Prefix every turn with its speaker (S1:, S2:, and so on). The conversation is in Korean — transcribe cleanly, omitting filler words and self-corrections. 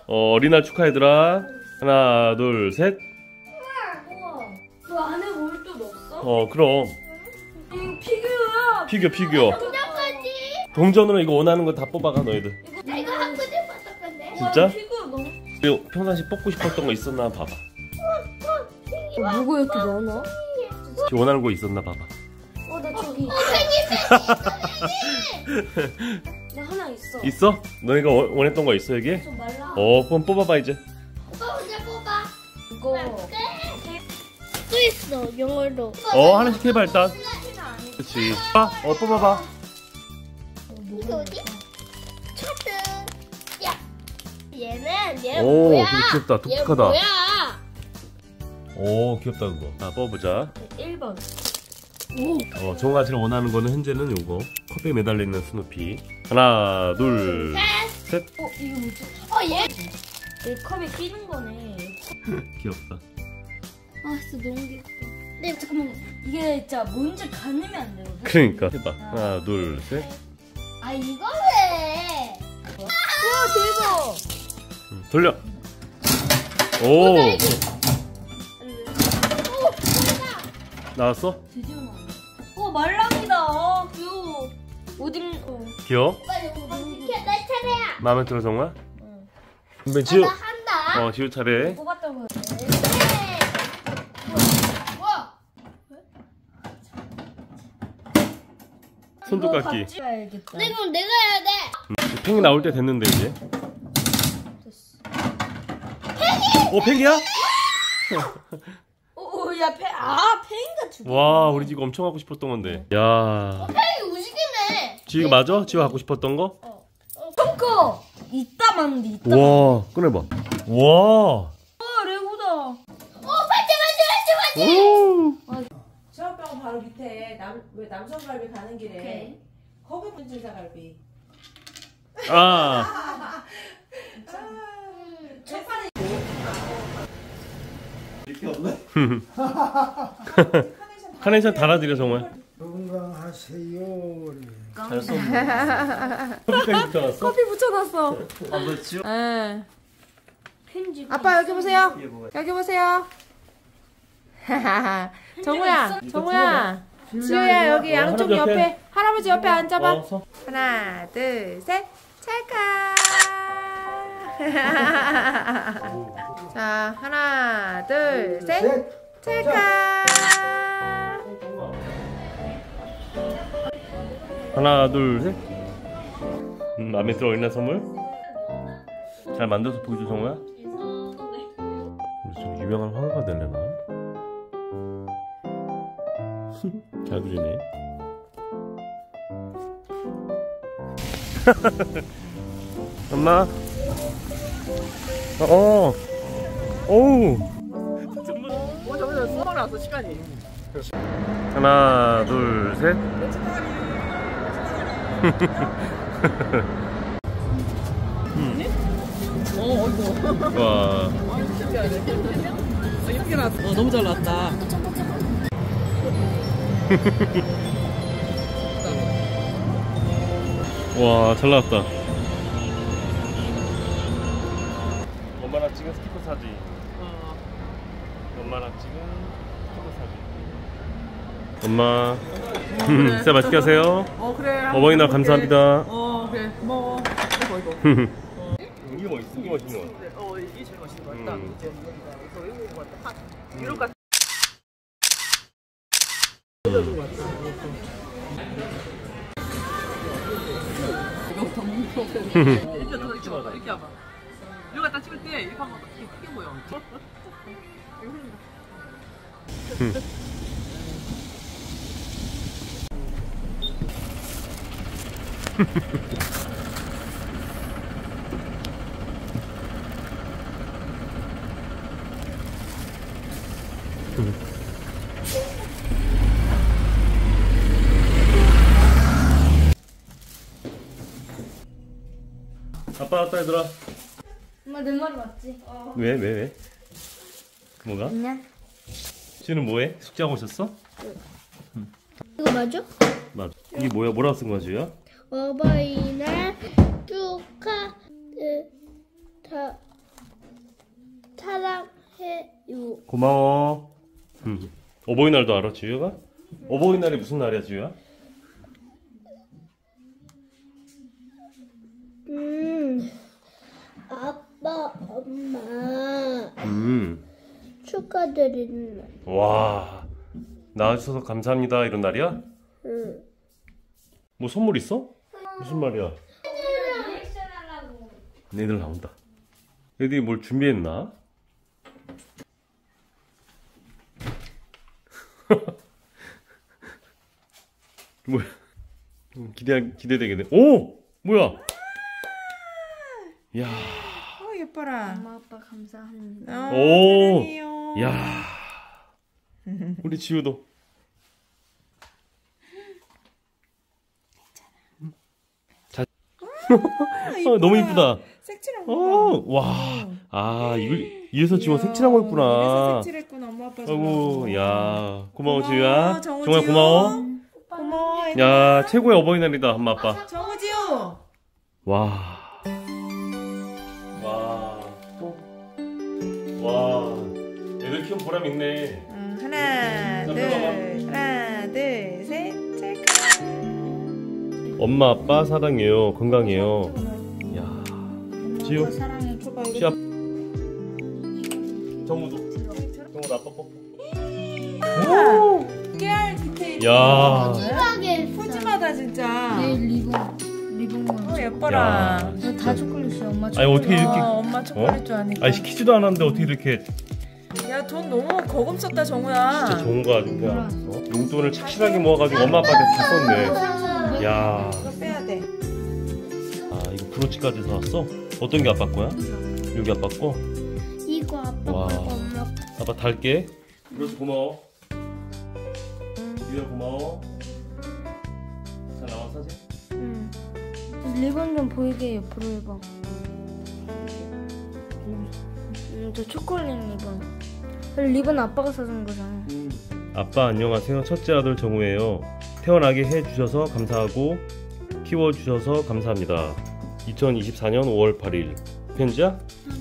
S1: 어린이날 축하 얘들아. 하나 둘 셋.
S2: 우와. 그 안에 뭘 또 넣었어?
S1: 그럼.
S2: 이거 피규어야.
S1: 피규어.
S3: 동전까지.
S1: 동전으로 이거 원하는 거 다 뽑아가 너희들.
S3: 나 이거 한 군데 봤을 건데.
S1: 진짜?
S2: 피규어 너무.
S1: 이거 평상시 뽑고 싶었던 거 있었나 봐봐.
S2: 누구 이렇게 많아?
S1: 지금 원하는 거 있었나 봐봐.
S2: 나 저기. 나 하나 있어.
S1: 있어? 너희가 원했던 거 있어 여기?
S2: 좀 말라.
S1: 그럼 뽑아봐 이제.
S3: 오빠 혼자 뽑아.
S2: 이거.
S3: 또 있어 영어로.
S1: 하나씩 해봐 일단. 그렇지. 뽑아봐.
S3: 이거 어디? 차트. 야. 얘는
S1: 오,
S3: 뭐야?
S1: 되게 귀엽다.
S3: 얘
S1: 독특하다.
S3: 뭐야?
S1: 오, 귀엽다 그거. 뽑아보자.
S2: 1번.
S1: 정우가 제일 원하는 거는 현재는 요거. 컵에 매달려 있는 스누피. 하나, 둘, 셋.
S2: 이거 뭐지?
S3: 얘.
S2: 내 컵에 끼는 거네.
S1: 귀엽다.
S2: 진짜 너무 귀엽다.
S3: 네 잠깐만.
S2: 이게 진짜 뭔지 가늠이 안 되거든.
S1: 그러니까 해봐. 하나, 둘, 셋.
S3: 이거 왜?
S2: 대박.
S1: 돌려. 오. 나왔어?
S2: 드디어 나왔네. 말랑이다. 귀여워. 오딘.
S1: 귀여워?
S3: 빨리 내 차례야.
S1: 마음에 들어 정말?
S2: 응.
S1: 근데 지우.
S3: 나 한다.
S1: 지우 차례.
S2: 뽑았다고 해.
S3: 우와.
S1: 손도 깎기.
S2: 같이 해야겠다.
S3: 그럼 내가 해야 돼.
S1: 팽이 나올 때 됐는데 이제. 팽이? 팽이야?
S2: 야, 팽이가 두 개.
S1: 와, 우리 지금 엄청 하고 싶었던 건데. 야.
S3: 팽이 우식이네.
S1: 지우가 맞아? 지우가 갖고 싶었던 거?
S2: 거 이따 만데 이따.
S1: 와, 꺼내봐. 와.
S2: 레고다.
S3: 맞지.
S1: 오.
S4: 체험병원 바로 밑에 남성갈비 가는 길에 거기 분진사갈비.
S1: 이렇게 없네? 카네이션 달아드려 정말.
S5: 건강하세요.
S1: 잘 썼네. 커피까지 붙여놨어?
S6: 커피 붙여놨어.
S1: 그렇지.
S6: 예.
S2: 편지.
S6: 아빠 여기 보세요. 여기 보세요. 정우야. 지우야 여기 양쪽
S1: 할아버지
S6: 옆에 할아버지 옆에 앉아봐.
S1: 서.
S6: 하나, 둘, 셋. 찰칵. 자, 하나, 둘, 셋. 찰칵.
S1: 하나, 둘, 셋. 마음에 들어 있나 선물? 잘 만들어서 보여줘 정우야. 우리 좀 유명한 화가가 되려나? 잘 그리네. 엄마. 어우.
S4: 잠깐만 수박 나왔어 시간이.
S1: 하나, 둘, 셋.
S4: 어이구.
S1: 와.
S4: 예쁘게 나왔어. 너무 잘 나왔다.
S1: 와, 잘 나왔다. 엄마랑 찍은 스티커 사진. 엄마랑 찍은 스티커 사진. 엄마. 진짜 맛있게 하세요.
S4: 그래.
S1: 어버이날 감사합니다.
S4: 그래. 고마워. 이거.
S1: 이게 뭐 있어? 이게 맛있는 거.
S4: 이게 제일 맛있는 거 같다. 이제 이거 같다. 이럴 것 같아. 이거 더 먹는 거. 이렇게 와봐. 이렇게 와봐. 이거 갖다 찍을 때 이렇게 한번 이렇게 크게 보여.
S1: 아빠 왔다 얘들아.
S2: 엄마 내 말이 맞지?
S1: 왜? 뭐가?
S2: 그냥.
S1: 지우는 뭐해? 숙제하고 오셨어?
S3: 이거 맞아?
S1: 맞아. 이게 뭐야? 뭐라고 쓴 거야 지우야?
S3: 어버이날 주세요.
S1: 고마워. 어버이날도 알아, 지우가? 어버이날이 무슨 날이야, 지우야?
S3: 아빠, 엄마 축하드리는 날.
S1: 와, 나와주셔서 감사합니다. 이런 날이야?
S3: 응.
S1: 뭐 선물 있어? 무슨 말이야?
S2: 리액션 하려고.
S1: 얘들 나온다. 얘들이 뭘 준비했나? 뭐야? 기대되겠네. 오! 뭐야? 야.
S6: 예뻐라.
S2: 엄마 아빠 감사합니다.
S1: 오!
S6: 사랑해요.
S1: 야. 우리 지우도. 자. 너무 이쁘다.
S6: 색칠한 거.
S1: 와. 아, 이래서 지우가 색칠한 거 있구나.
S6: 이래서 색칠했구나. 엄마 아빠.
S1: 아이고, 야. 고마워,
S6: 고마워,
S1: 지우야.
S6: 정우
S1: 정말
S6: 지우.
S1: 고마워.
S6: 고마워.
S1: 야, 최고의 어버이날이다, 엄마 아빠.
S6: 정우지우.
S1: 와. 와. 와. 애들 키운 보람 있네.
S6: 하나, 둘, 셋, 찰칵.
S1: 엄마 아빠 사랑해요. 건강해요. 야. 지우.
S2: 사랑해.
S1: 시합. 정우도. 정우도 아빠 뽀뽀. 오.
S6: 깨알 디테일.
S1: 야.
S3: 심하게
S6: 푸짐하다 진짜.
S2: 리본.
S6: 예뻐라.
S2: 다 초콜릿이야. 엄마 초콜릿.
S1: 아니 어떻게 이렇게?
S6: 엄마 초콜릿 줄 아니까.
S1: 아니 시키지도 않았는데 어떻게 이렇게?
S6: 야, 돈 너무 거금 썼다, 정우야.
S1: 진짜 좋은 거 아주 그냥 용돈을 착실하게 모아가지고 엄마 아빠한테 다 썼네. 야.
S6: 이거 빼야 돼.
S1: 아 이거 브로치까지 사왔어? 어떤 게 아빠 거야? 여기 아빠 거?
S3: 이거 아빠
S1: 와.
S3: 거고 엄마 거.
S1: 아빠 달게. 브로치 고마워. 유야 고마워. 잘 나와 사진?
S2: 응. 리본 좀 보이게 옆으로 해봐. 저 초콜릿 리본. 리본 아빠가 사준 거잖아.
S1: 아빠 안녕하세요. 첫째 아들 정우예요. 태어나게 해주셔서 감사하고 키워주셔서 감사합니다. 2024년 5월 8일 편지야?